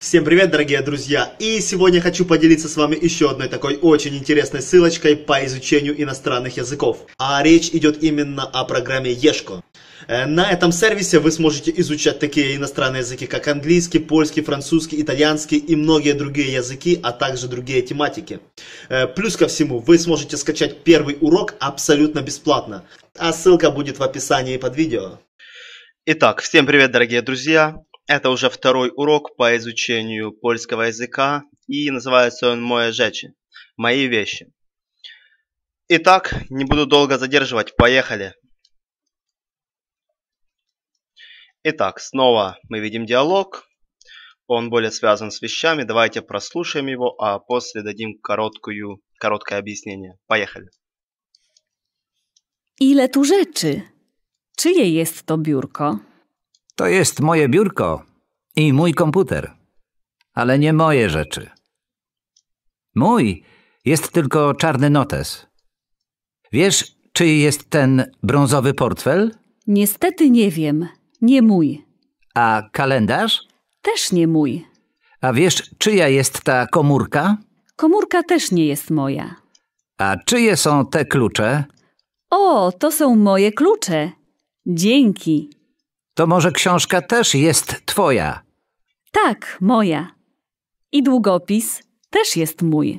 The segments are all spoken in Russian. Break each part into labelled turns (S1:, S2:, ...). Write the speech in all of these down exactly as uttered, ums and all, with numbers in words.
S1: Всем привет, дорогие друзья! И сегодня хочу поделиться с вами еще одной такой очень интересной ссылочкой по изучению иностранных языков. А речь идет именно о программе Ешко. На этом сервисе вы сможете изучать такие иностранные языки, как английский, польский, французский, итальянский и многие другие языки, а также другие тематики. Плюс ко всему, вы сможете скачать первый урок абсолютно бесплатно. А ссылка будет в описании под видео.
S2: Итак, всем привет, дорогие друзья! Это уже второй урок по изучению польского языка, и называется он «Moje rzeczy», «Мои вещи». Итак, не буду долго задерживать, поехали! Итак, снова мы видим диалог, он более связан с вещами, давайте прослушаем его, а после дадим короткую, короткое объяснение. Поехали!
S3: Ile tu rzeczy? Czyje jest to biurko?
S4: To jest moje biurko i mój komputer, ale nie moje rzeczy. Mój jest tylko czarny notes. Wiesz, czyj jest ten brązowy portfel?
S3: Niestety nie wiem. Nie mój.
S4: A kalendarz?
S3: Też nie mój.
S4: A wiesz, czyja jest ta komórka?
S3: Komórka też nie jest moja.
S4: A czyje są te klucze?
S3: O, to są moje klucze. Dzięki.
S4: To może książka też jest twoja?
S3: Tak, moja. I długopis też jest mój.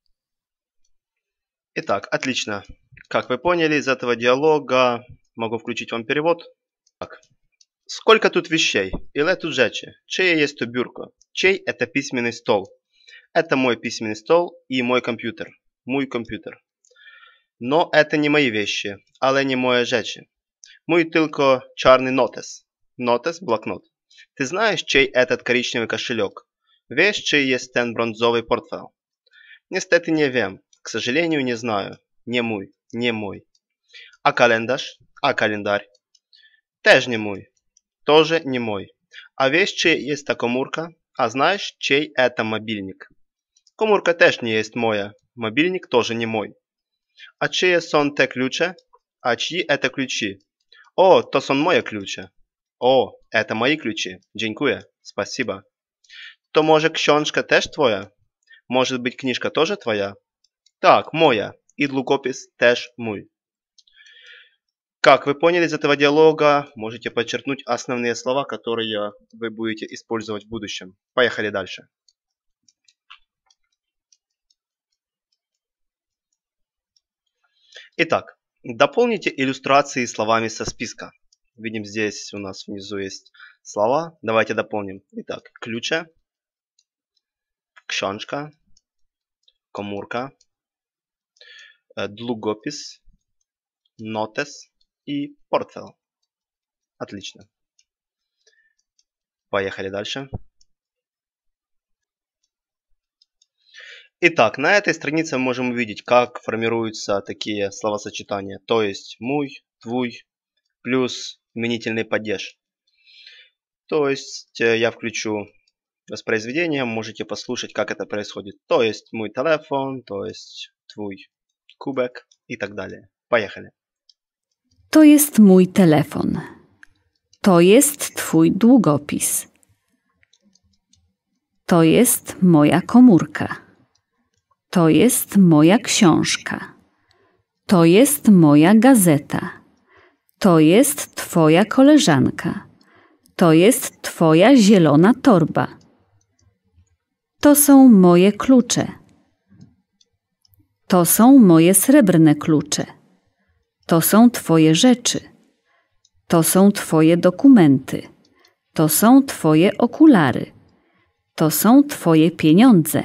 S2: Итак, отлично. Как вы поняли из этого диалога, могу включить вам перевод. Так. Сколько тут вещей? Ile тут rzeczy? Czyje jest to biurko? Чей это письменный стол? Это мой письменный стол и мой компьютер. Mój компьютер. Но это не мои вещи, ale не moje rzeczy. Mój tylko czarny notes. Notes – блокнот. Ты знаешь, чей этот коричневый кошелек? Wiesz, czyj jest ten brązowy portfel? Niestety nie wiem. К сожалению, не знаю. Не mój. Не мой. А kalendarz? А календарь? Też nie mój. Тоже не мой. А wiesz, czyj jest ta komórka? А знаешь, чей это мобильник? Komórka też nie jest moja. Мобильник тоже не мой. А czyje są te klucze? А чьи это ключи? O, to są moje klucze. O, это мои ключи. Dziękuję. Спасибо. To może książka też twoja? Может быть, книжка тоже твоя? Так, моя. И długopis też mój. Как вы поняли из этого диалога, можете подчеркнуть основные слова, которые вы будете использовать в будущем. Поехали дальше. Итак, дополните иллюстрации словами со списка. Видим, здесь у нас внизу есть слова. Давайте дополним. Итак, ключе, książka, komórka, długopis, notes и портфель. Отлично. Поехали дальше. Итак, на этой странице мы можем увидеть, как формируются такие словосочетания. То есть мой, твой, плюс именительный падеж. То есть я включу воспроизведение, можете послушать, как это происходит. То есть мой телефон, то есть твой kubek и так далее. Поехали.
S3: To jest mój telefon. To jest twój długopis. To jest moja komórka. To jest moja książka. To jest moja gazeta. To jest twoja koleżanka. To jest twoja zielona torba. To są moje klucze. To są moje srebrne klucze. To są twoje rzeczy. To są twoje dokumenty. To są twoje okulary. To są twoje pieniądze.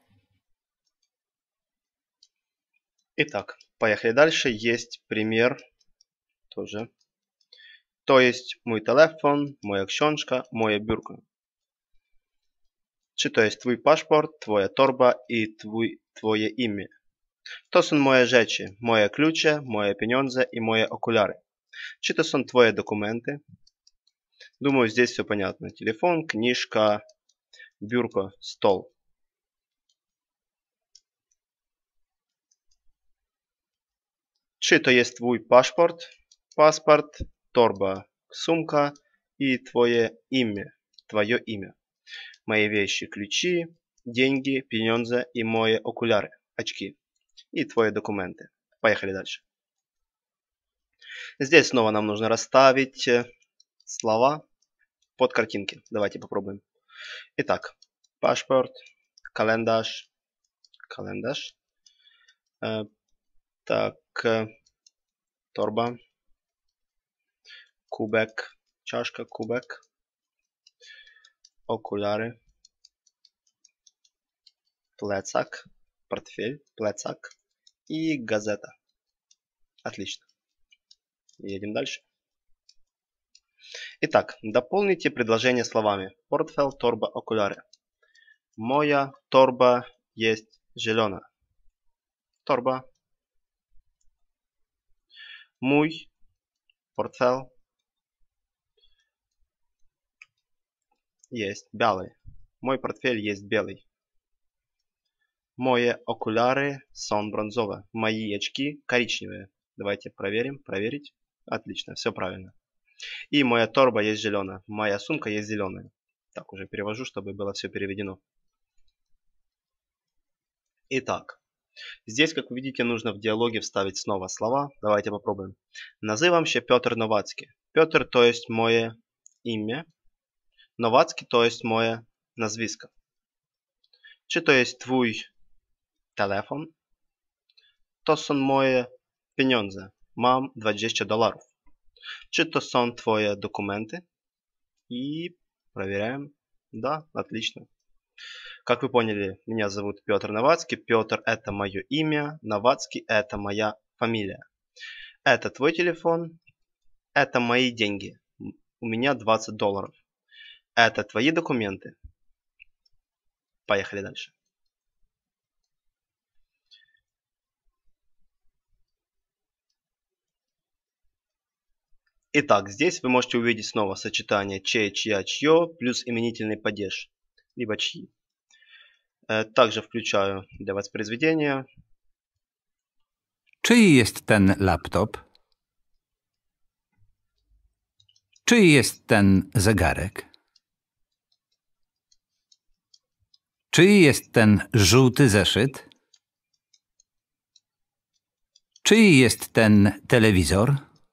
S2: Итак, поехали дальше. Есть пример тоже. То есть mój telefon, moja książka, moje biurko. Czy to jest twój paszport, twoja torba i twój, twoje imię? To są moje rzeczy, moje klucze, moje pieniądze и moje okulary. Czy to są twoje dokumenty? Думаю, здесь все понятно. Телефон, книжка, biurko, стол. Czy to jest twój paszport, paszport, torba, sumka i twoje imię, twoje imię. Мои вещи, ключи, деньги, pieniądze и мои окуляры, очки. И твои документы. Поехали дальше. Здесь снова нам нужно расставить слова под картинки. Давайте попробуем. Итак, паспорт, kalendarz, kalendarz. Э, так, торба, кубek, чашка, кубek, окуляры, plecak, портфель, plecak и газета. Отлично. Едем дальше. Итак, дополните предложение словами портфель, торба, окуляры. Моя торба есть зеленая. Торба. Mój портфель есть белый. Мой портфель есть белый. Мои окуляры są brązowe. Мои очки коричневые. Давайте проверим, проверить. Отлично, все правильно. И моя торба есть зеленая. Моя сумка есть зеленая. Так, уже перевожу, чтобы было все переведено. Итак, здесь, как вы видите, нужно в диалоге вставить снова слова. Давайте попробуем. Называм się Piotr Nowacki. Piotr to jest moje imię. Nowacki to jest moje nazwisko. Czy to jest twój telefon? To są moje pieniądze. Mam dwadzieścia dolarów. Czy to są twoje dokumenty? И проверяем. Да, отлично. Как вы поняли, меня зовут Петр Новацкий. Петр – это мое имя. Новацкий – это моя фамилия. Это твой телефон. Это мои деньги. У меня двадцать долларов. Это твои документы. Поехали дальше. Итак, здесь вы можете увидеть снова сочетание чей, чья, чье плюс именительный падеж, либо чьи. Также включаю для воспроизведения.
S4: Czyj jest ten laptop? Czyj jest ten zegarek? Czyj jest ten żółty zeszyt? Czyj jest ten telewizor?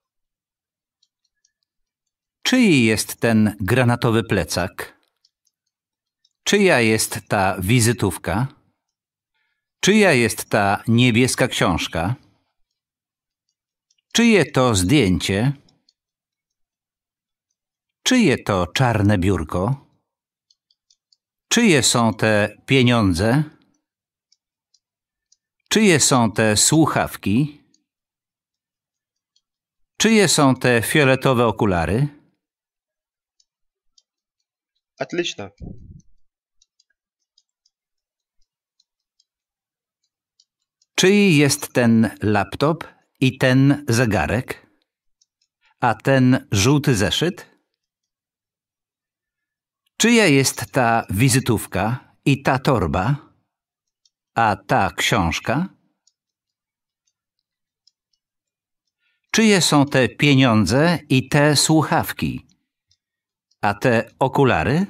S4: Czyj jest ten granatowy plecak? Czyja jest ta wizytówka? Czyja jest ta niebieska książka? Czyje to zdjęcie? Czyje to czarne biurko? Czyje są te pieniądze? Czyje są te słuchawki? Czyje są te fioletowe okulary?
S2: Отлично.
S4: Czyj jest ten laptop i ten zegarek? A ten żółty zeszyt? Czyja jest ta wizytówka i ta torba? A ta książka? Czyje są te pieniądze i te słuchawki? A te okulary?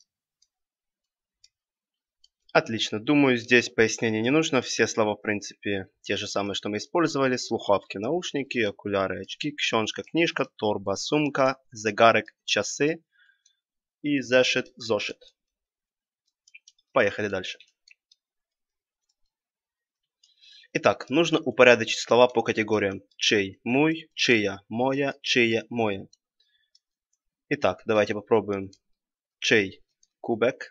S2: Отлично. Думаю, здесь пояснений не нужно. Все слова, в принципе, те же самые, что мы использовали. Слухавки, наушники, окуляры, очки, książka, книжка, торба, сумка, zegarek, часы и зошит, зошит. Поехали дальше. Итак, нужно упорядочить слова по категориям. Чей, мой, чия, моя, чие, мое. Итак, давайте попробуем. Чей, кубек.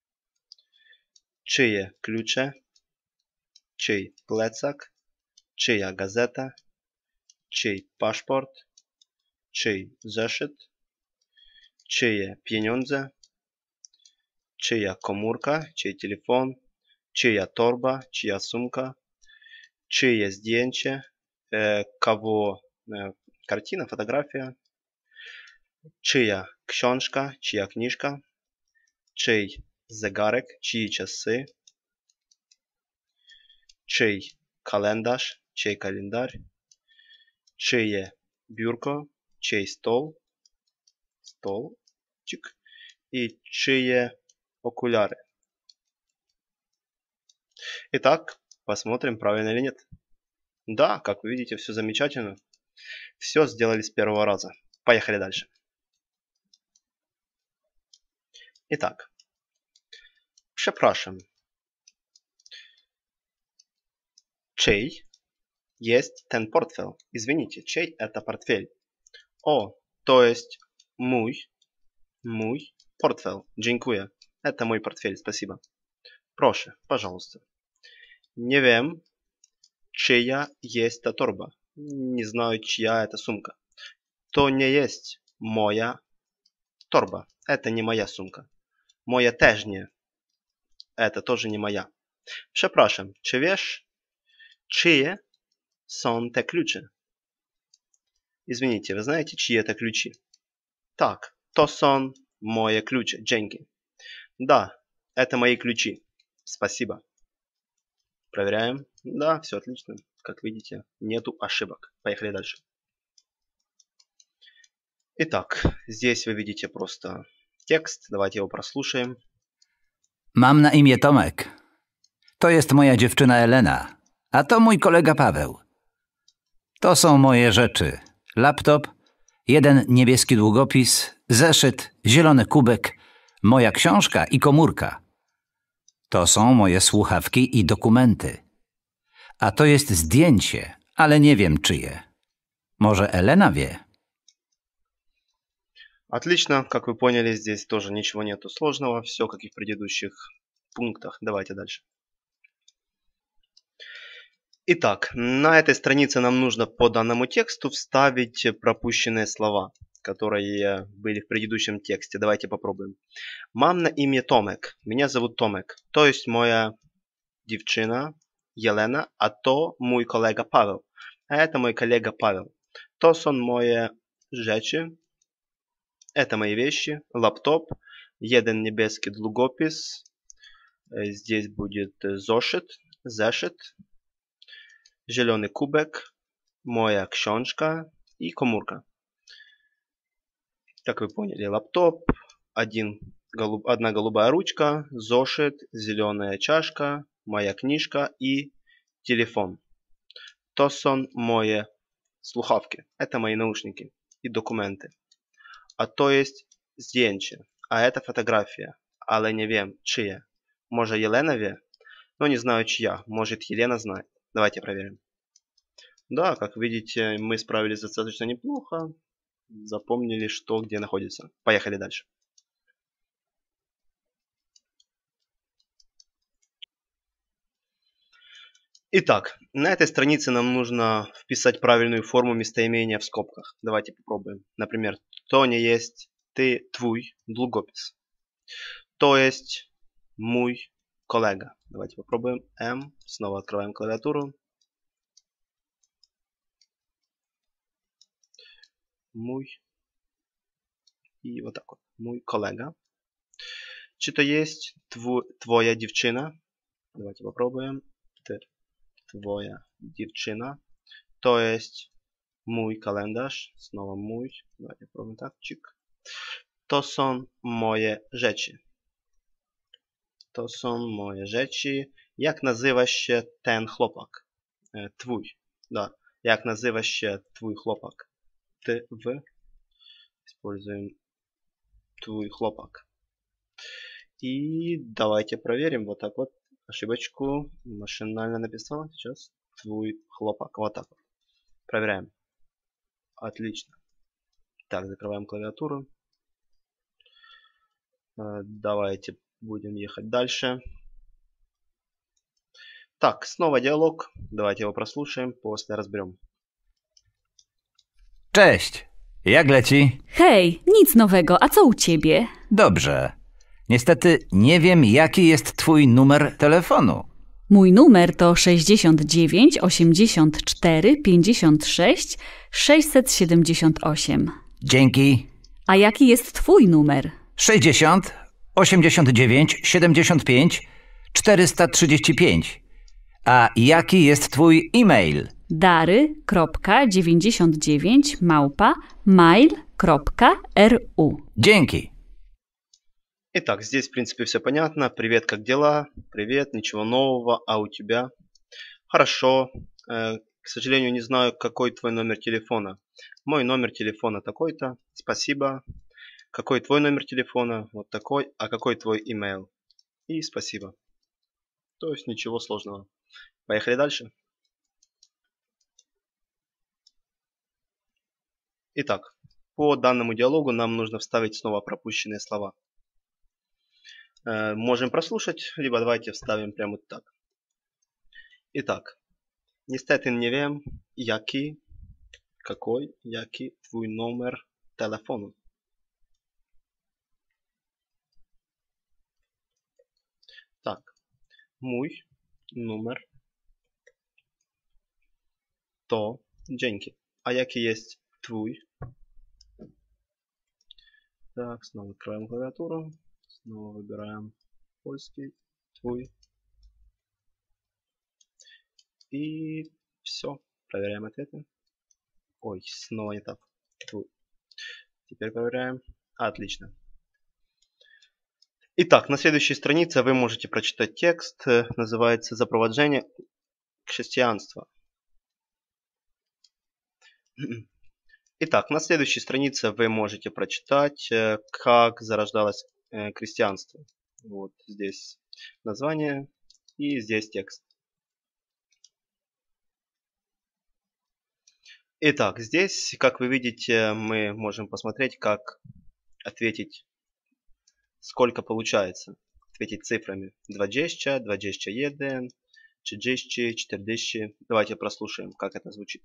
S2: Czyje klucze, czyj plecak, czyja gazeta, czyj paszport, czyj zeszyt, czyje pieniądze, czyja komórka, czyj telefon, czyja torba, czyja sumka, czyje zdjęcie, e, kogo e, kartina, fotografia, czyja książka, czyja kniżka, czyj zegarek, чьи часы, чей kalendarz, чей календарь, czyje biurko, чей стол, столчик и czyje окуляры. Итак, посмотрим, правильно или нет. Да, как вы видите, все замечательно. Все сделали с первого раза. Поехали дальше. Итак, przepraszam. Чей есть ten портфель? Извините, чей это портфель? О, то есть мой, мой портфель. Dziękuję. Это мой портфель, спасибо. Прошу, пожалуйста. Не wiem, чья есть та торба. Не знаю, чья это сумка. То не есть моя торба. Это не моя сумка. Моя теж не. Это тоже не моя. Przepraszam, czy wiesz, czyje są te klucze? Извините, вы знаете, чьи это ключи? Так, то są moje klucze. Dzięki. Да, это мои ключи. Спасибо. Проверяем. Да, все отлично. Как видите, нету ошибок. Поехали дальше. Итак, здесь вы видите просто текст. Давайте его прослушаем.
S4: Mam na imię Tomek. To jest moja dziewczyna Elena, a to mój kolega Paweł. To są moje rzeczy. Laptop, jeden niebieski długopis, zeszyt, zielony kubek, moja książka i komórka. To są moje słuchawki i dokumenty. A to jest zdjęcie, ale nie wiem czyje. Może Elena wie?
S2: Отлично, как вы поняли, здесь тоже ничего нету сложного, все как и в предыдущих пунктах. Давайте дальше. Итак, на этой странице нам нужно по данному тексту вставить пропущенные слова, которые были в предыдущем тексте. Давайте попробуем. Мам на имя Томек. Меня зовут Томек. То есть моя девчина Елена, а то мой коллега Павел. А это мой коллега Павел. То сон мои rzeczy. Это мои вещи. Лаптоп. Jeden niebieski długopis. Здесь будет зошит. Зешит. Зеленый кубик. Моя książka и комórка. Как вы поняли, лаптоп, один, голуб, одна голубая ручка, зошит, зеленая чашка, моя книжка и телефон. То są moje słuchawki. Это мои наушники и документы. А то есть zdjęcie. А это фотография. Але не wiem, czyje. Może Елена wie? Но не знаю, чья. Может, Елена знает. Давайте проверим. Да, как видите, мы справились достаточно неплохо. Запомнили, что где находится. Поехали дальше. Итак, на этой странице нам нужно вписать правильную форму местоимения в скобках. Давайте попробуем. Например, то не есть ты, твой długopis. То есть мой коллега. Давайте попробуем. М. Снова открываем клавиатуру. Mój i вот так вот. Mój kolega. Czy to jest tw twoja dziewczyna? Давайте попробуем. Twoja dziewczyna. To jest mój kalendarz. Znowu mój. Давайте попробуем tak. Cik. To są moje rzeczy. To są moje rzeczy. Jak nazywa się ten chłopak? Twój. Da. Jak nazywa się twój chłopak? Ты, в. Используем твой хлопок. И давайте проверим. Вот так вот. Ошибочку машинально написал. Сейчас. Твой хлопок. Вот так вот. Проверяем. Отлично. Так, закрываем клавиатуру. Давайте будем ехать дальше. Так, снова диалог. Давайте его прослушаем. После разберем.
S4: Cześć, jak leci?
S3: Hej, nic nowego, a co u ciebie?
S4: Dobrze. Niestety nie wiem, jaki jest twój numer telefonu.
S3: Mój numer to sześćdziesiąt dziewięć osiemdziesiąt cztery pięćdziesiąt sześć sześćset siedemdziesiąt osiem.
S4: Dzięki.
S3: A jaki jest twój numer?
S4: sześćdziesiąt osiemdziesiąt dziewięć siedemdziesiąt pięć czterysta trzydzieści pięć. A jaki jest twój e-mail?
S3: dary kropka dziewięćdziesiąt dziewięć małpa mail kropka ru.
S4: Dzięki.
S2: Итак, здесь в принципе все понятно. Привет, как дела? Привет, ничего нового, а у тебя? Хорошо. Э, к сожалению, не знаю, какой твой номер телефона. Мой номер телефона такой-то. Спасибо. Какой твой номер телефона? Вот такой. А какой твой имейл? И спасибо. То есть ничего сложного. Поехали дальше. Итак, по данному диалогу нам нужно вставить снова пропущенные слова. Э, можем прослушать, либо давайте вставим прямо вот так. Итак, niestety nie wiem, jaki, какой, jaki twój numer telefonu. Так, mój numer to dzięki. A jaki jest twój? Так, снова открываем клавиатуру. Снова выбираем польский, твой. И все. Проверяем ответы. Ой, снова не так. Твой. Теперь проверяем. Отлично. Итак, на следующей странице вы можете прочитать текст. Называется «Запроводжение христианства». Итак, на следующей странице вы можете прочитать, как зарождалось христианство. Вот здесь название и здесь текст. Итак, здесь, как вы видите, мы можем посмотреть, как ответить, сколько получается. Ответить цифрами двадцать, двадцать один, тридцать, czterdzieści. Давайте прослушаем, как это звучит.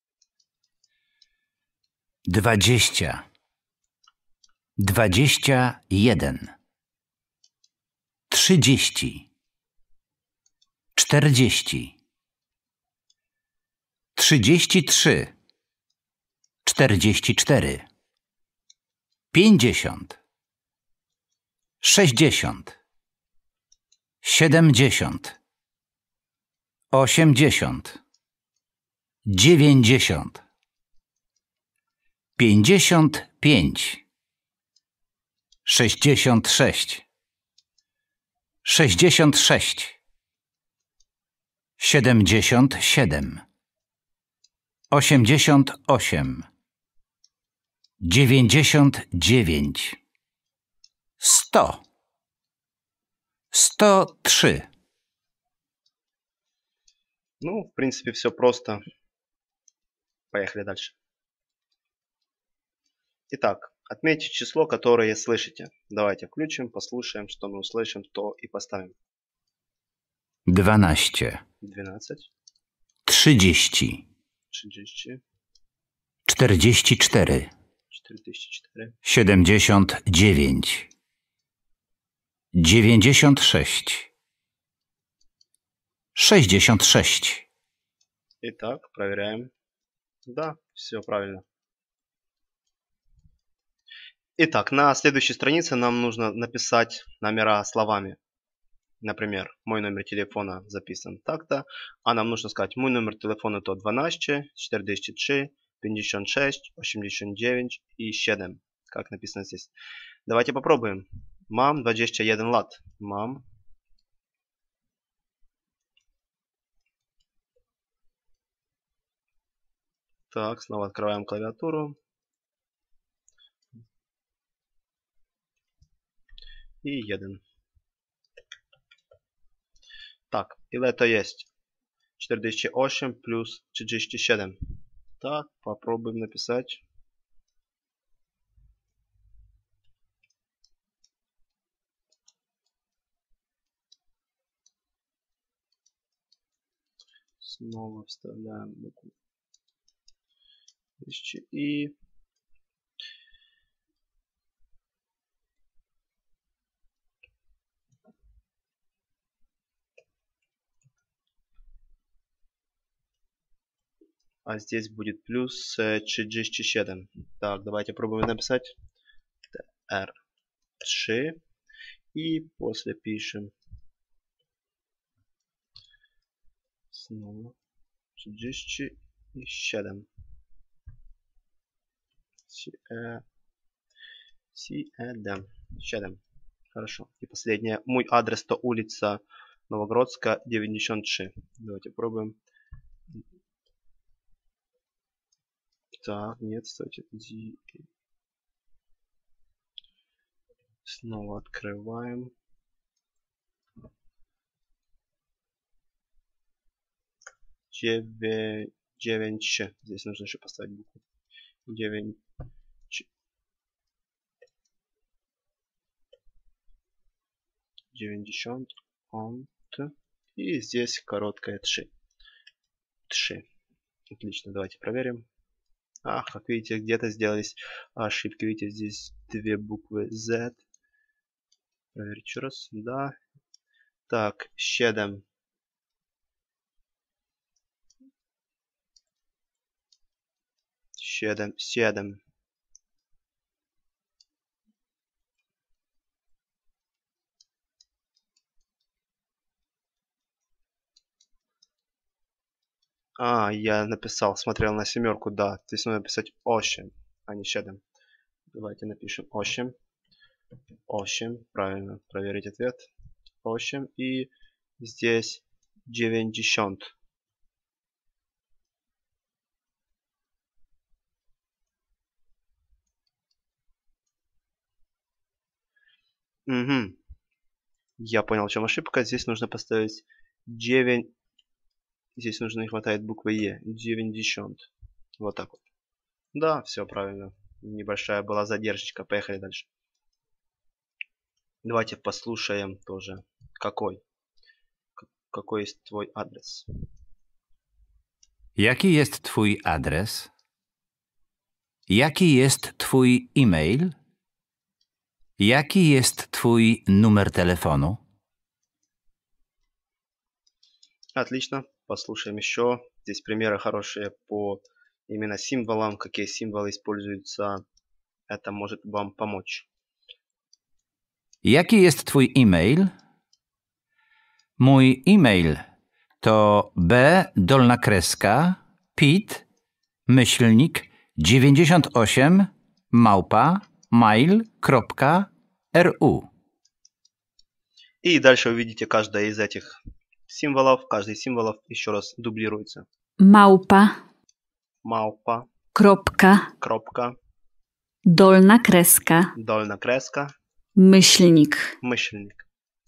S4: Dwadzieścia. Dwadzieścia jeden. Trzydzieści. Czterdzieści. Trzydzieści trzy. Czterdzieści cztery. Pięćdziesiąt. Sześćdziesiąt. Siedemdziesiąt. Osiemdziesiąt. Dziewięćdziesiąt. Pięćdziesiąt pięć. Sześćdziesiąt sześć. Sześćdziesiąt sześć. Siedemdziesiąt siedem. Osiemdziesiąt osiem. Dziewięćdziesiąt dziewięć. Sto. Sto trzy.
S2: Ну, в принципе, все просто. Поехали дальше. Итак, отметьте число, которое слышите. Давайте включим, послушаем, что мы услышим, то и поставим.
S4: Dwanaście.
S2: двенадцать.
S4: Trzydzieści.
S2: trzydzieści.
S4: Czterdzieści cztery.
S2: czterdzieści cztery.
S4: Siedemdziesiąt dziewięć. Dziewięćdziesiąt sześć. Sześćdziesiąt sześć.
S2: Итак, проверяем. Да, все правильно. Итак, на следующей странице нам нужно написать номера словами. Например, мой номер телефона записан так-то, а нам нужно сказать, мой номер телефона то дванадцять, czterdzieści trzy, pięćdziesiąt sześć, osiemdziesiąt dziewięć и siedem, как написано здесь. Давайте попробуем. Mam dwadzieścia jeden lat. Mam. Так, снова открываем клавиатуру. И jeden. Так, ile to jest? czterdzieści osiem plus trzydzieści siedem. Так, попробуем написать. Снова вставляем букву и а здесь будет плюс trzydzieści siedem. Так, давайте пробуем написать эр три и после пишем снова trzydzieści siedem. siedem. siedem. Хорошо. И последнее. Мой адрес то улица Новогродская, девяносто три. Давайте пробуем. Так, нет, стойте. Снова открываем. девять. Здесь нужно еще поставить букву. девять. девяносто. И здесь короткое три. три. Отлично, давайте проверим. Ах, как видите, где-то сделались ошибки. Видите, здесь две буквы Z. Проверить еще раз. Да. Так, семь. Семь. Семь. А, я написал, смотрел на семерку, да. Здесь нужно написать восемь, а не семь. Давайте напишем восемь. восемь, правильно, проверить ответ. восемь и здесь девяносто. Угу. Я понял, в чем ошибка. Здесь нужно поставить девять. Здесь нужно не хватает буквы Е. девяносто. Вот так вот. Да, все правильно. Небольшая была задержка. Поехали дальше. Давайте послушаем тоже. Какой? Какой есть твой адрес?
S4: Jaki jest twój adres? Jaki jest twój e-mail? Jaki jest twój numer telefonu?
S2: Отлично. Послушаем еще. Здесь примеры хорошие по именно символам. Какие символы используются. Это может вам помочь.
S4: Jaki jest twój e-mail? Mój e-mail to b dolna kreska pit myślnik dziewięćdziesiąt osiem małpa mail.ru.
S2: И дальше увидите каждое из этих символов. Каждый из символов еще раз дублируется.
S3: Małpa,
S2: Małpa,
S3: kropka,
S2: кропка,
S3: dolna kreska,
S2: dolna kreska,
S3: myślnik.
S2: мысленник.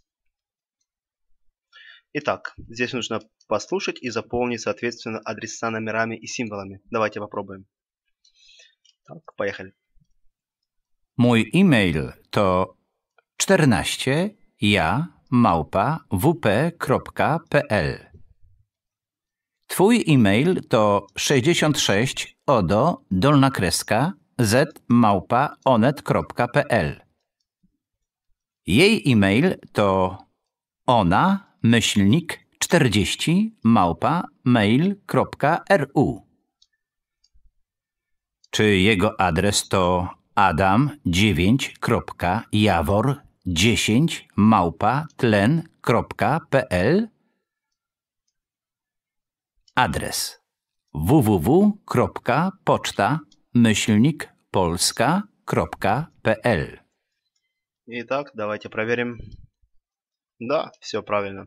S2: Итак, здесь нужно послушать и заполнить, соответственно, адреса номерами и символами. Давайте попробуем. Так, поехали.
S4: Mój e-mail to czternaście ja małpa wp.pl. Twój e-mail to sześćdziesiąt sześć odo dolna kreska z małpa onet.pl. Jej e-mail to ona myślnik czterdzieści małpa mail.ru. Czy jego adres to adam dziewięć jawor dziesięć małpa tlen.pl? Adres www.poczta myślnik polska.pl.
S2: Итак, давайте проверим. Да, все правильно.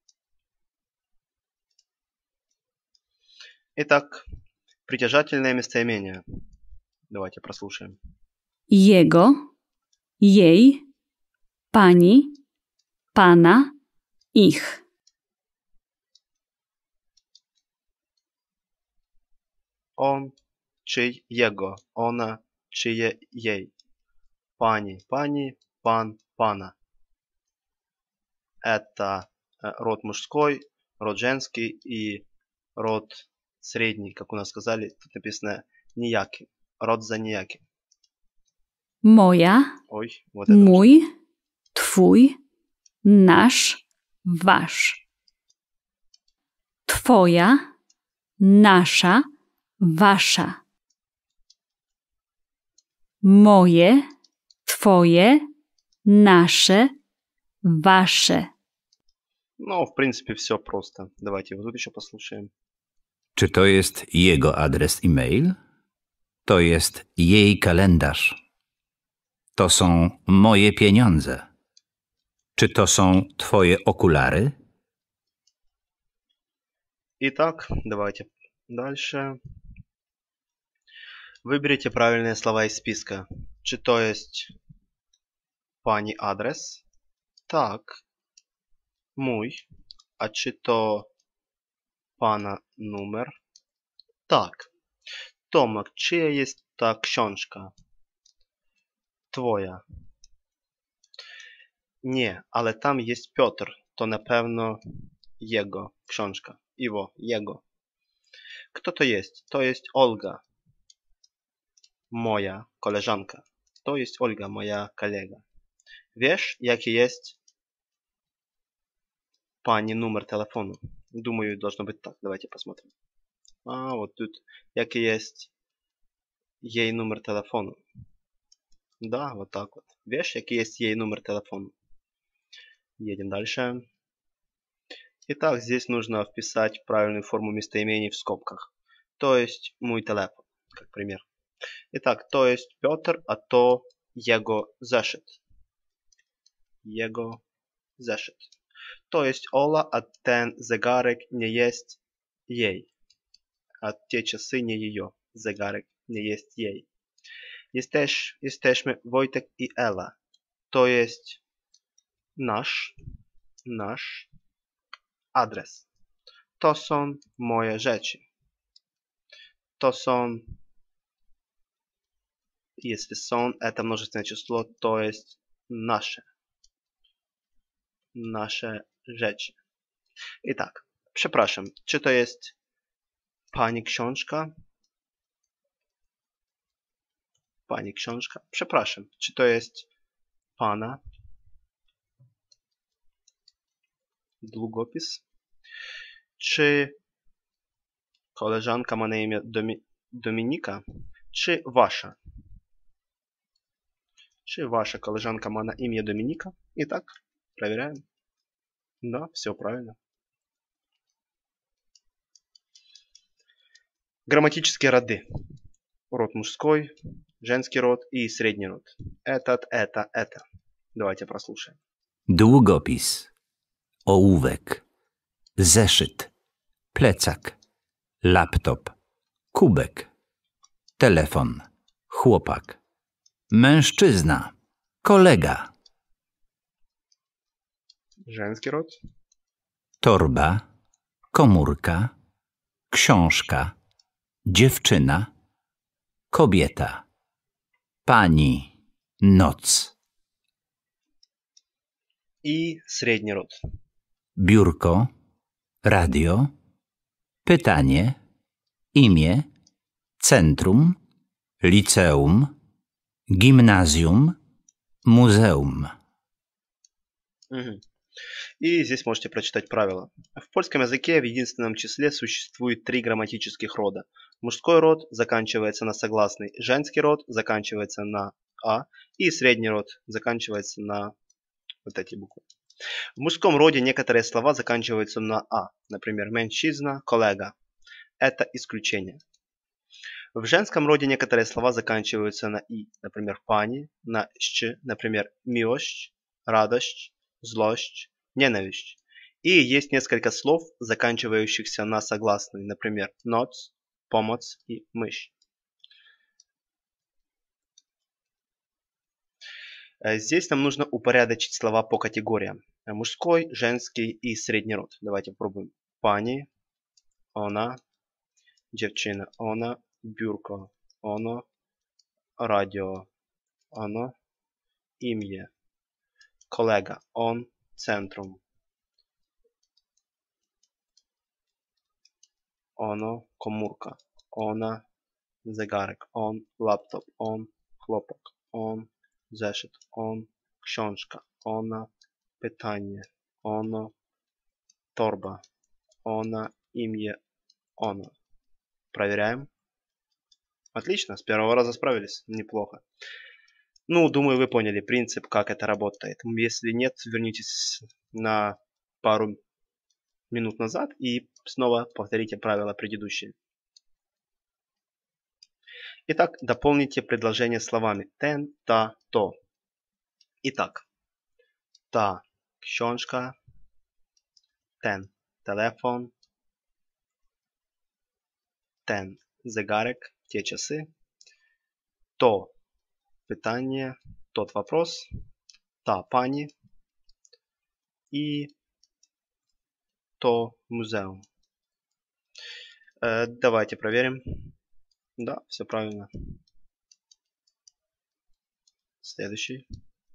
S2: Итак, притяжательное местоимение. Давайте прослушаем.
S3: Jego, jej, pani, pana, ich.
S2: Он, чей, его, она, чье, ей. Пани, пани, пан, пана. Это э, род мужской, род женский и род средний, как у нас сказали, тут написано ніякий. Род за ніякий.
S3: Moja,
S2: Ой, вот это.
S3: mój, twój, nasz, wasz. Twoja, nasza, wasza. Moje, twoje, nasze, wasze.
S2: Ну, в принципе, все просто. Давайте вот тут еще послушаем.
S4: Czy to jest jego adres e-mail? To jest jej kalendarz. To są moje pieniądze. Czy to są twoje okulary?
S2: Итак, давайте дальше. Выберите правильные слова из списка. Чи то есть пани адрес? Так. Mój. A czy to pana numer? Tak. Tomek, czyja jest ta książka? Twoja. Nie, ale tam jest Piotr. To na pewno jego książka. Iwo, jego. Kto to jest? To jest Olga. Moja koleżanka. To jest Olga, moja kolega. Wiesz, jaki jest pani numer telefonu? Думаю, должно быть так. Давайте посмотрим. А, вот тут. Jaki jest jej numer telefonu? Да, вот так вот. Wiesz, jaki jest jej numer telefonu? Едем дальше. Итак, здесь нужно вписать правильную форму местоимений в скобках. То есть mój telefon, как пример. Итак, to jest Piotr, a to jego zeszyt. Jego zeszyt. To jest Ola, a ten zegarek nie jest jej. A te czasy nie ее. Zegarek nie jest jej. Jesteś, jesteśmy Wojtek i Ela. To jest nasz, nasz adres. To są moje rzeczy. To są, jeśli są, это множественное число, to jest nasze. Nasze rzeczy. I tak, przepraszam, czy to jest pani książka? Pani książka? Przepraszam, czy to jest pana długopis? Czy koleżanka ma na imię Domi Dominika? Czy wasza? Czy wasza koleżanka ma na imię Dominika? I tak, проверяем. Да, все правильно. Грамматические роды. Род мужской, женский род и средний род. Этот, это, это. Давайте прослушаем.
S4: Długopis, ołówek, zeszyt, plecak, laptop, kubek, telefon, chłopak, mężczyzna, kolega,
S2: Женский род.
S4: torba, komórka, książka, dziewczyna, kobieta, pani, noc,
S2: И средний род.
S4: biurko, radio, pytanie, imię, centrum, liceum, gimnazjum, muzeum.
S2: Угу. И здесь можете прочитать правила. В польском языке в единственном числе существует три грамматических рода. Мужской род заканчивается на согласный, женский род заканчивается на «а» и средний род заканчивается на вот эти буквы. В мужском роде некоторые слова заканчиваются на «а», например, «мężczyzna», «коллега». Это исключение. В женском роде некоторые слова заканчиваются на «и», например, «пани», на «щ», например, «miłość», «радость», «злость», «ненависть». И есть несколько слов, заканчивающихся на согласный, например, «noc», «pomoc» и «mysz». Здесь нам нужно упорядочить слова по категориям. Мужской, женский и средний род. Давайте попробуем. Пани, она, dziewczyna, она, biurko, ono, radio, ono, imię, kolega, on, centrum, ono, komórka, ona, zegarek, on, laptop, on, chłopak, on, zeszyt, on, książka, ona, pytanie, ono, torba, ona, imię, ono. Проверяем. Отлично, с первого раза справились. Неплохо. Ну, думаю, вы поняли принцип, как это работает. Если нет, вернитесь на пару минут назад и снова повторите правила предыдущие. Итак, дополните предложение словами тен, та, то. Итак, та, książka, ten telefon, ten zegarek, те часы, то pytanie, тот вопрос, та pani и то музеум. Э, давайте проверим. Да, все правильно. Следующий.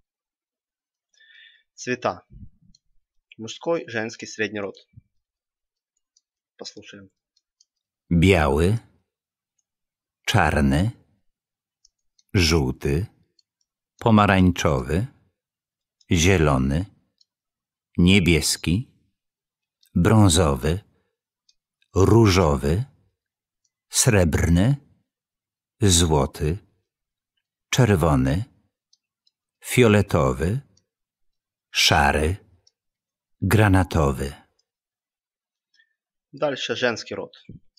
S2: Цвета. Мужской, женский, средний род. Послушаем.
S4: Biały, czarny, żółty, pomarańczowy, zielony, niebieski, brązowy, różowy, srebrny, złoty, czerwony, fioletowy, szary, granatowy.
S2: Дальше женский род.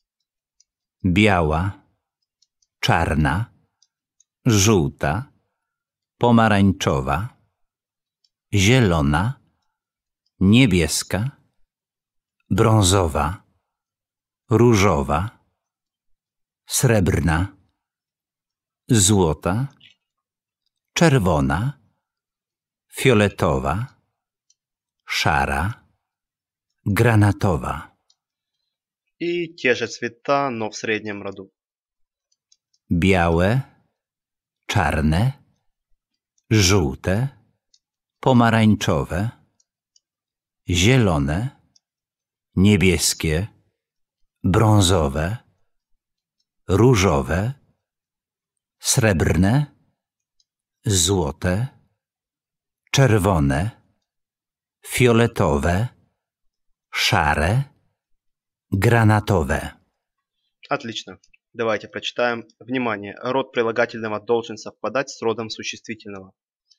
S4: Biała, czarna, żółta, pomarańczowa, zielona, niebieska, brązowa, różowa, srebrna, złota, czerwona, fioletowa, szara, granatowa.
S2: И те же цвета, но в среднем роду.
S4: Białe, czarne, żółte, pomarańczowe, zielone, niebieskie, brązowe, różowe, srebrne, złote, czerwone, fioletowe, szare, granatowe.
S2: Отлично. Давайте прочитаем. Внимание. Род прилагательного должен совпадать с родом существительного.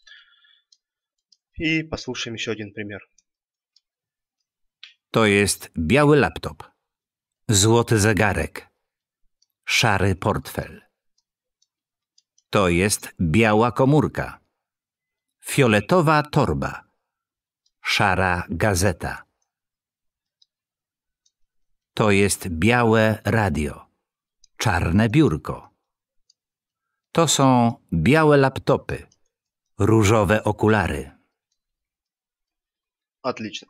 S2: И послушаем еще один пример.
S4: To jest biały laptop, złoty zegarek, szary portfel. To jest biała komórka, fioletowa torba, szara gazeta. To jest białe radio, czarne biurko. To są białe laptopy, różowe okulary.
S2: Отлично.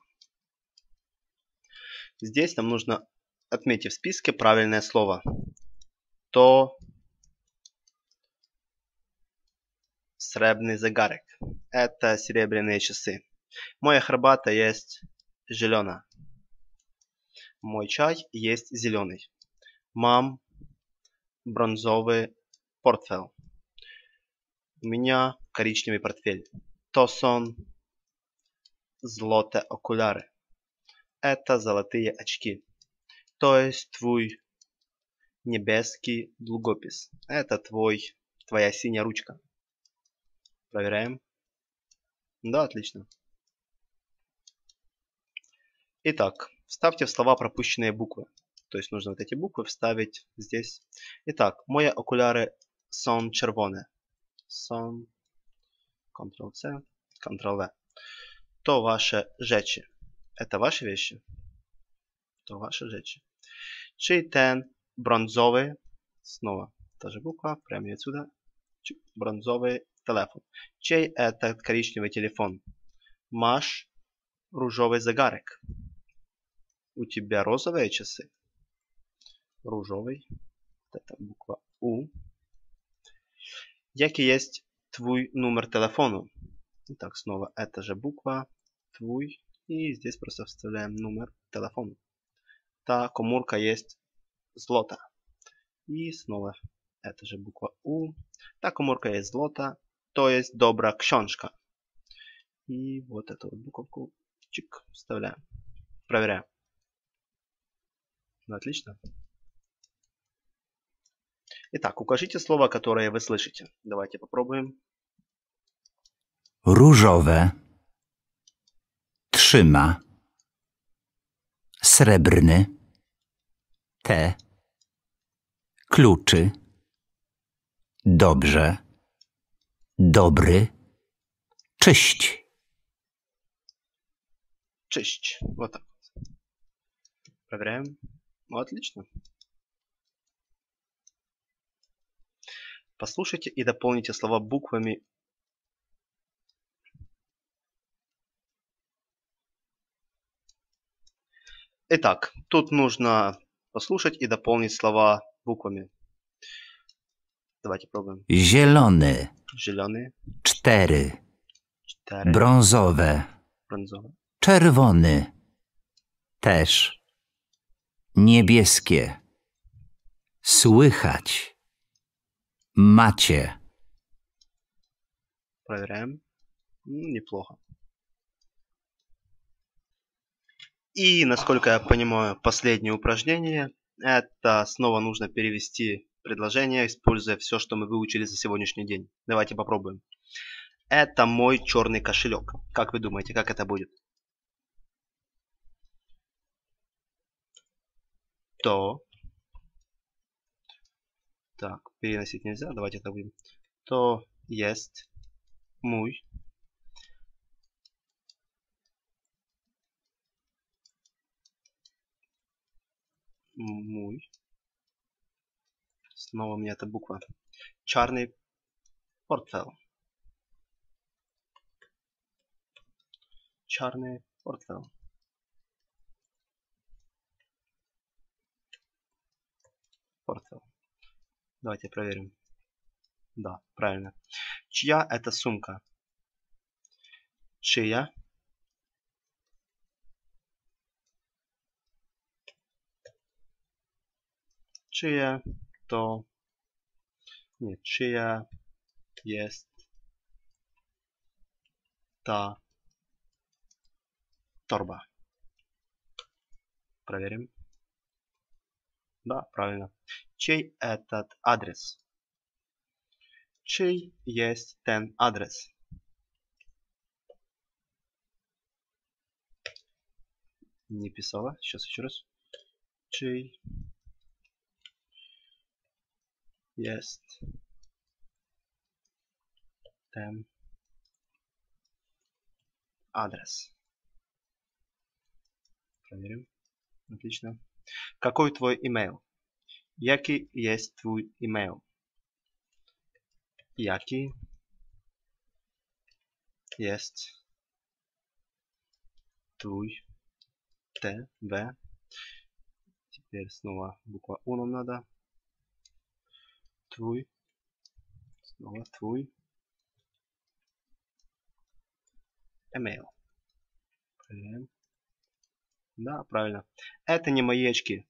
S2: Здесь нам нужно отметить в списке правильное слово. То сребный zegarek. Это серебряные часы. Моя храбата есть зелена. Мой чай есть зеленый. Мам бронзовый портфель. У меня коричневый портфель. То сон злоте окуляры. Это золотые очки. То есть твой небесный долгопис. Это твой, твоя синяя ручка. Проверяем. Да, отлично. Итак, вставьте в слова пропущенные буквы. То есть нужно вот эти буквы вставить здесь. Итак, мои окуляры сон червоне. Сон. контрол-C, контрол-V. То ваши rzeczy. Это ваши вещи. То ваши rzeczy. Чей ten бронзовый. Снова та же буква. Прямо отсюда. Бронзовый телефон. Чей это коричневый телефон? Маш różowy zegarek. У тебя розовые часы. Różowy. Это буква У. Jaki есть твой номер телефону? Итак, снова эта же буква. Твой. И здесь просто вставляем номер телефона. Та комórka есть злота. И снова эта же буква У. Та комórka есть злота. То есть добра książka. И вот эту вот буковку чик, вставляем. Проверяем. Ну, отлично. Итак, укажите слово, которое вы слышите. Давайте попробуем.
S4: Różowe. Trzyma. Srebrny. Te. Kluczy. Dobrze. Dobry. Czyść.
S2: Честь. Вот так. Проверяем. Ну, отлично. Послушайте и дополните слова буквами. Итак, тут нужно послушать и дополнить слова буквами. Давайте пробуем.
S4: Zielony.
S2: Zielony.
S4: Cztery.
S2: Cztery.
S4: Brązowe.
S2: Brązowe.
S4: Czerwony. Też. Niebieskie. Słychać. Macie.
S2: Проверяем. Неплохо. И, насколько я понимаю, последнее упражнение. Это снова нужно перевести предложение, используя все, что мы выучили за сегодняшний день. Давайте попробуем. Это мой черный кошелек. Как вы думаете, как это будет? То. Так, переносить нельзя. Давайте это будем. То есть мой. Мой. Снова у меня эта буква. Черный портфель. Черный портфель. Портфель. Давайте проверим. Да, правильно. Чья это сумка? Чья? Чья то... Нет, чья есть та торба? Проверим. Да, правильно. Чей этот адрес? Чей есть ten адрес? Не писала. Сейчас еще раз. Чей есть ten адрес? Проверим. Отлично. Какой твой имейл? Який есть твой имейл? Який есть твой Т, В. Теперь снова буква У нам надо. Твой. Снова твой. Email. Проверяем. Да, правильно. Это не мои очки.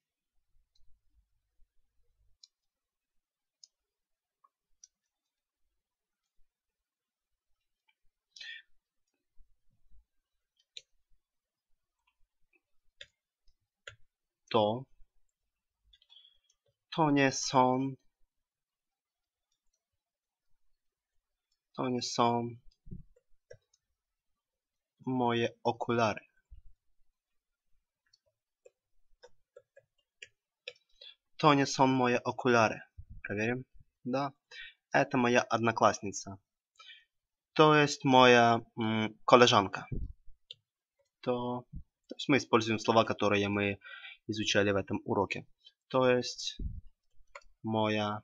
S2: То. To nie są. To nie są moje okulary. To nie są moje okulary. Проверим. Да. Это моя одноклассница. То есть моя м, коллежанка. То... То есть мы используем слова, которые мы изучали в этом уроке. То есть моя...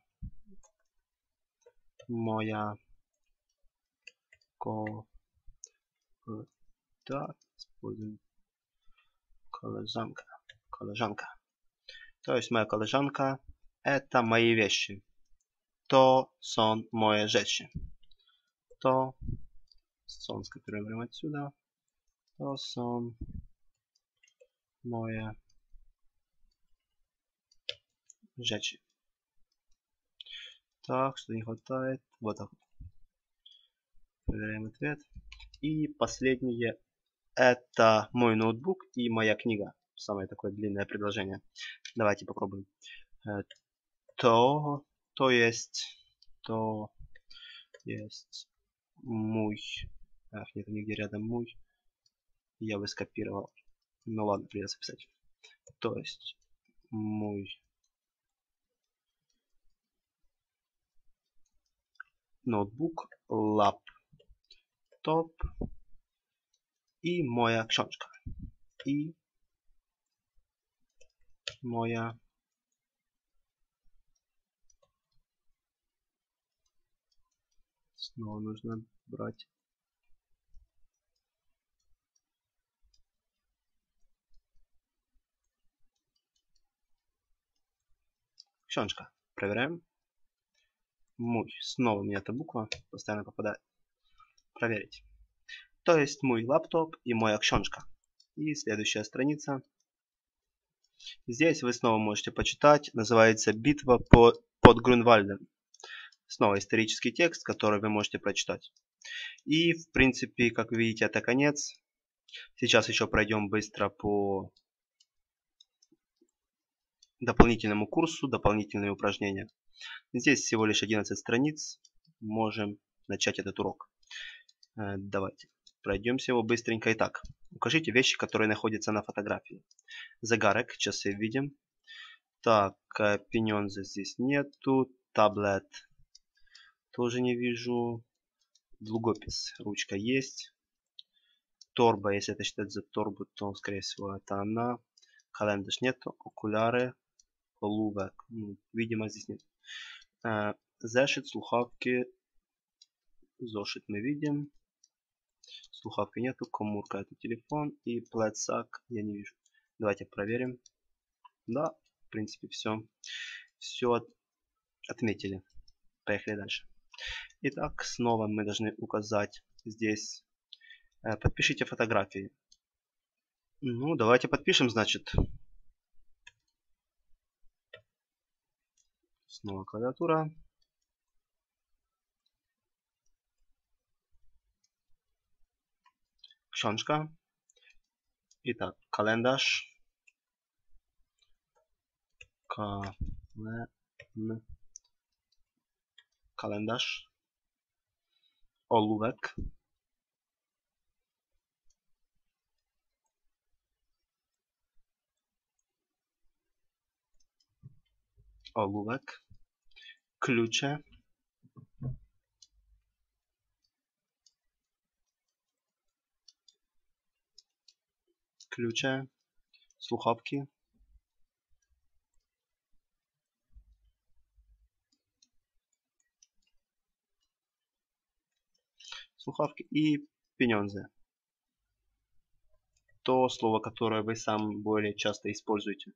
S2: Моя... Ко... Да, используем коллежанка. Коллежанка. То есть моя коллежанка — это мои вещи. То сон мои rzeczy. То сон скопируем отсюда. То сон moje rzeczy. Так, что не хватает. Вот так. Проверяем ответ. И последнее. Это мой ноутбук и моя книга. Самое такое длинное предложение. Давайте попробуем. То, то есть, то есть мой. Ах, нет, нигде рядом мой. Я бы скопировал. Ну ладно, придется писать. То есть мой ноутбук, лаптоп и моя książka. И моя снова нужно брать. Ксеночка. Проверяем. Мой. Снова мне эта буква постоянно попадает. Проверить. То есть мой лаптоп и моя ксеночка. И следующая страница. Здесь вы снова можете почитать. Называется «Битва по, под Грюнвальдом». Снова исторический текст, который вы можете прочитать. И, в принципе, как вы видите, это конец. Сейчас еще пройдем быстро по дополнительному курсу, дополнительные упражнения. Здесь всего лишь одиннадцать страниц. Можем начать этот урок. Давайте пройдемся его быстренько. Итак, укажите вещи, которые находятся на фотографии. Загарок, часы видим. Так, пеньонзы здесь нету. Таблет тоже не вижу. Двугопис, ручка есть. Торба, если это считать за торбу, то скорее всего это она. Календарь нету. Окуляры. Олувек. Ну, видимо здесь нет. Э, зешит, слухавки. Зошит мы видим. Слухавки нету. Комурка это телефон. И пледсак я не вижу. Давайте проверим. Да, в принципе все. Все от, отметили. Поехали дальше. Итак, снова мы должны указать здесь. Э, подпишите фотографии. Ну, давайте подпишем, значит. Снова клавиатура. Książka. Итак, календарь. Кален... Календарь. Ołówek. Ołówek. Klucze. Klucze. Słuchawki. Słuchawki и pieniądze. То слово, которое вы сам более часто используете.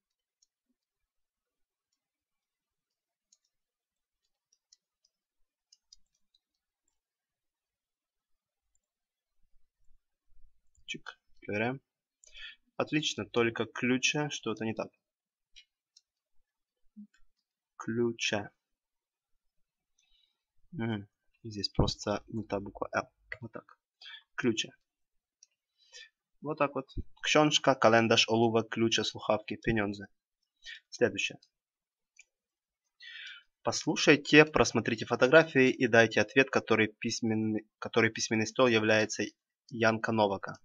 S2: Чик. Проверяем. Отлично, только ключе что-то не так. Ключе. Угу. Здесь просто не та буква L. Вот так. Ключе. Вот так вот. Książka, kalendarz, ołówek, klucze, słuchawki, pieniądze. Следующее. Послушайте, просмотрите фотографии и дайте ответ, который письменный, который письменный стол является Янка Новака.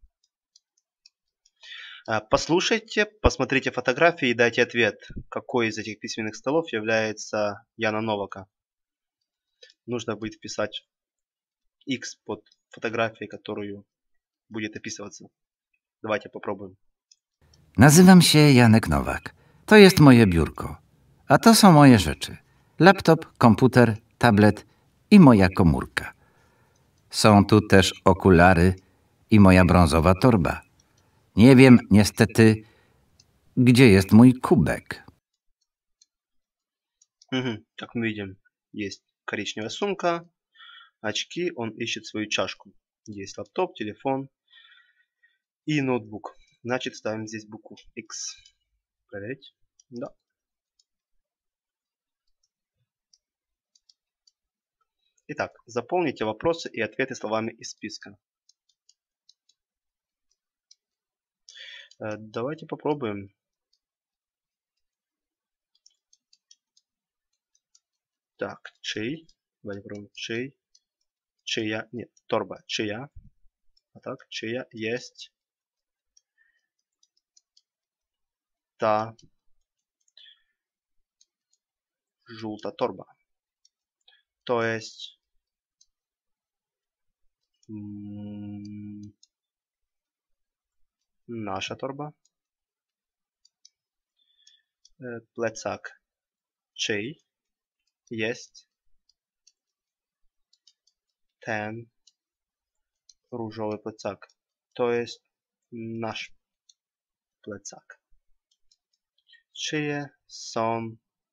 S2: Послушайте, посмотрите фотографии и дайте ответ, какой из этих письменных столов является Яна Новака. Нужно будет вписать X под фотографией, которую будет описываться. Давайте попробуем.
S4: Nazywam się Janek Nowak. To jest moje biurko. A to są moje rzeczy. Laptop, komputer, tablet i moja komórka. Są tu też okulary i moja brązowa torba. Nie wiem niestety, gdzie jest mój kubek.
S2: Угу. Как мы видим, есть коричневая сумка, очки, он ищет свою чашку. Есть лаптоп, телефон и ноутбук. Значит, ставим здесь букву X. Проверить. Да. Итак, заполните вопросы и ответы словами из списка. Давайте попробуем. Так, чей. Давайте попробуем. Чей. Чия. Нет, торба. Чия. А так, чия есть та żółta torba. To jest mm, Наша торба. Plecak. Czyj jest ten różowy plecak? To jest nasz plecak. Czyje są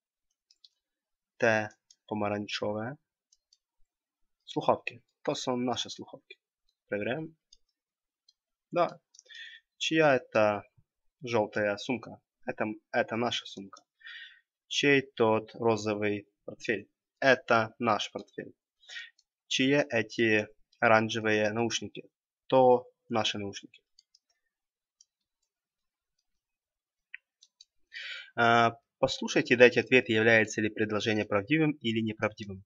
S2: te pomarańczowe słuchawki? To są nasze słuchawki. Проверяем. Да. Чья это желтая сумка? Это, это наша сумка. Чей тот розовый портфель? Это наш портфель. Чьи эти оранжевые наушники? То наши наушники. А, послушайте и дайте ответ, является ли предложение правдивым или неправдивым.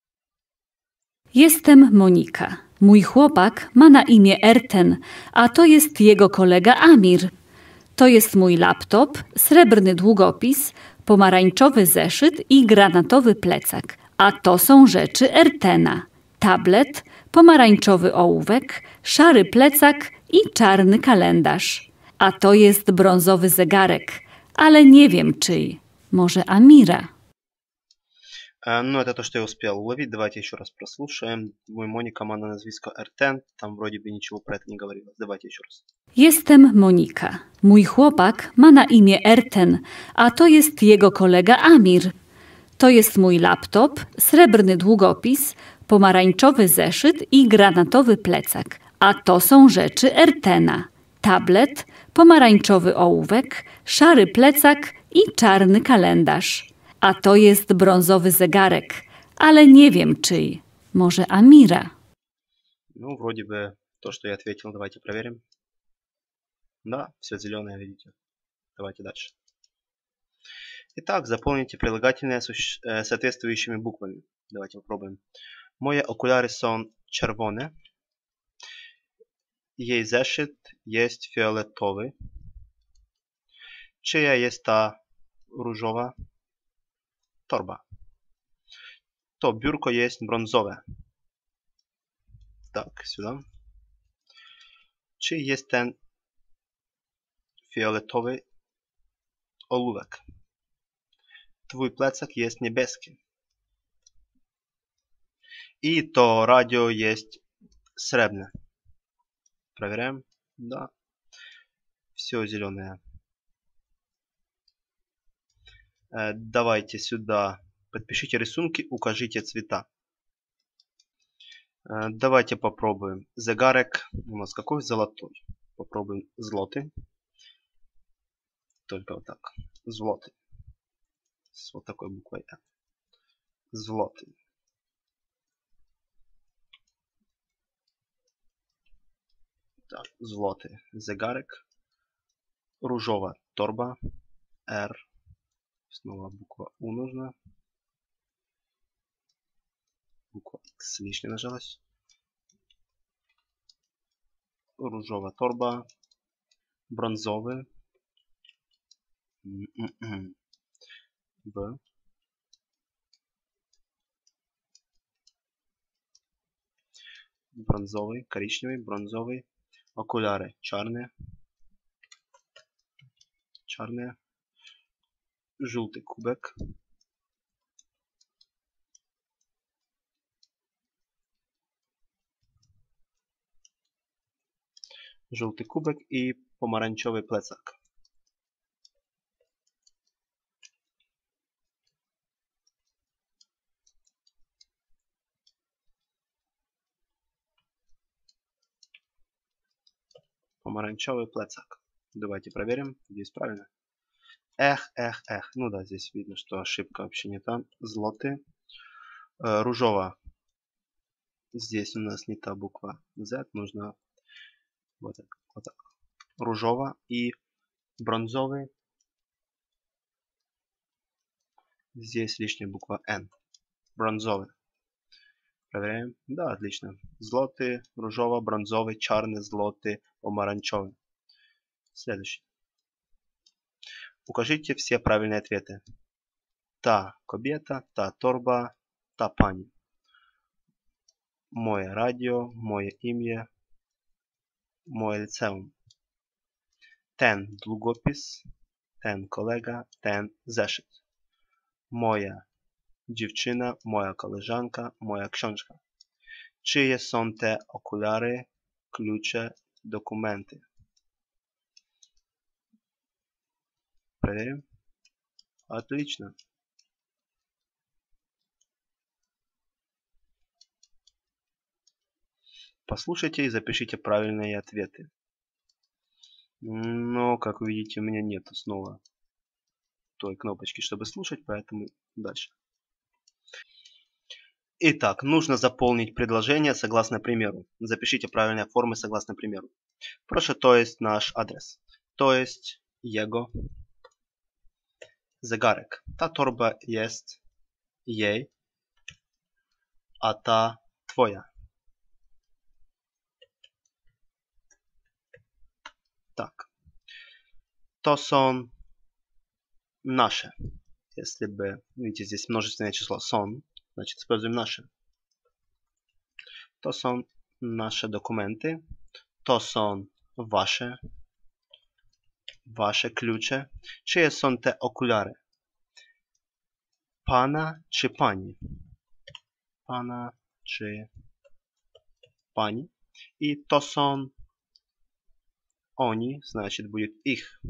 S3: Jestem Monika. Mój chłopak ma na imię Erten, a to jest jego kolega Amir. To jest mój laptop, srebrny długopis, pomarańczowy zeszyt i granatowy plecak. A to są rzeczy Ertena. Tablet, pomarańczowy ołówek, szary plecak i czarny kalendarz. A to jest brązowy zegarek, ale nie wiem czyj. Może Amira.
S2: А, ну, это то, что я успел уловить. Давайте еще раз прослушаем. Мой Моника ma na nazwisko Erten. Tam вроде бы ничего про это не говорилось. Давайте еще раз.
S3: Jestem Monika. Mój chłopak ma na imię Erten, a to jest jego kolega Amir. To jest mój laptop, srebrny długopis, pomarańczowy zeszyt i granatowy plecak. A to są rzeczy Ertena. Tablet, pomarańczowy ołówek, szary plecak i czarny kalendarz. A to jest brązowy zegarek, ale nie wiem czyj. Może Amira.
S2: Ну, вроде бы то, что я ответил. Давайте проверим. Да, все зеленое, видите. Давайте дальше. Итак, заполните прилагательные с соответствующими буквами. Давайте попробуем. Moje okulary są czerwone. Jej zeszyt jest fioletowy. Czyja jest ta różowa torba? To biurko jest brązowe. Tak, сюда. Czy jest ten fioletowy ołówek? Twój plecak jest niebieski. I to radio jest srebrne. Проверяем. Да. Все зеленое. Давайте сюда. Подпишите рисунки, укажите цвета. Давайте попробуем. Zegarek у нас какой? Золотой. Попробуем злотый. Только вот так. Злотый. С вот такой буквой Н. Злотый. Так, злотый zegarek. Różowa torba. R. Снова буква У нужна. Буква X лишняя нажалась. Różowa torba. Brązowy. B. Brązowy, коричневый, brązowy. Okulary czarne. Czarne. Żółty kubek. Żółty kubek i pomarańczowy plecak. Помаранчевый пlecak. Давайте проверим, здесь правильно. Эх, эх, эх. Ну да, здесь видно, что ошибка вообще не там. Злоты. Э, ружова. Здесь у нас не та буква Z. Нужно вот так. Вот так. Ружова и бронзовый. Здесь лишняя буква N. Бронзовый. Проверяем. Да, отлично. Злоты, ружова, бронзовый, чарный, злоты, помаранчевый. Следующий. Укажите все правильные ответы. Та кобєта, та торба, та пані. Моє радіо, моє ім'я, моє ліцеум. ten długopis, ten kolega, ten zeszyt. Moja dziewczyna, moja koleżanka, moja książka. Czyje są te okulary, klucze, dokumenty? Проверим. Отлично. Послушайте и запишите правильные ответы. Но, как вы видите, у меня нет снова той кнопочки, чтобы слушать, поэтому дальше. Итак, нужно заполнить предложение согласно примеру. Запишите правильные формы согласно примеру. Proszę, to jest nasz adres. To jest jego zegarek. Ta torba jest jej, a ta twoja. Так. То są nasze. Если бы, видите, здесь множественное число son, значит используем наши. To są nasze dokumenty. To są wasze. Wasze klucze. Czyje są te okulary? Pana czy pani? Pana czy pani? I to są oni, значит будет их.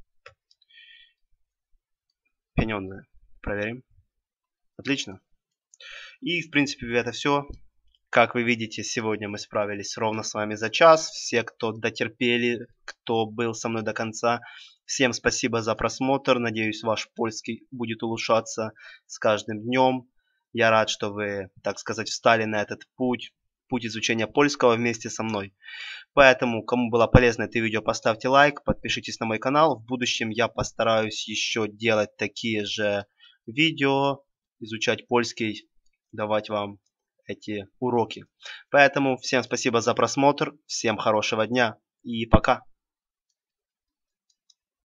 S2: Pieniądze. Проверим. Отлично. И, в принципе, это все. Как вы видите, сегодня мы справились ровно с вами за час. Все, кто дотерпели, кто был со мной до конца, всем спасибо за просмотр. Надеюсь, ваш польский будет улучшаться с каждым днем. Я рад, что вы, так сказать, встали на этот путь, путь изучения польского вместе со мной. Поэтому, кому было полезно это видео, поставьте лайк, подпишитесь на мой канал. В будущем я постараюсь еще делать такие же видео, изучать польский, давать вам эти уроки. Поэтому всем спасибо за просмотр, всем хорошего дня и пока.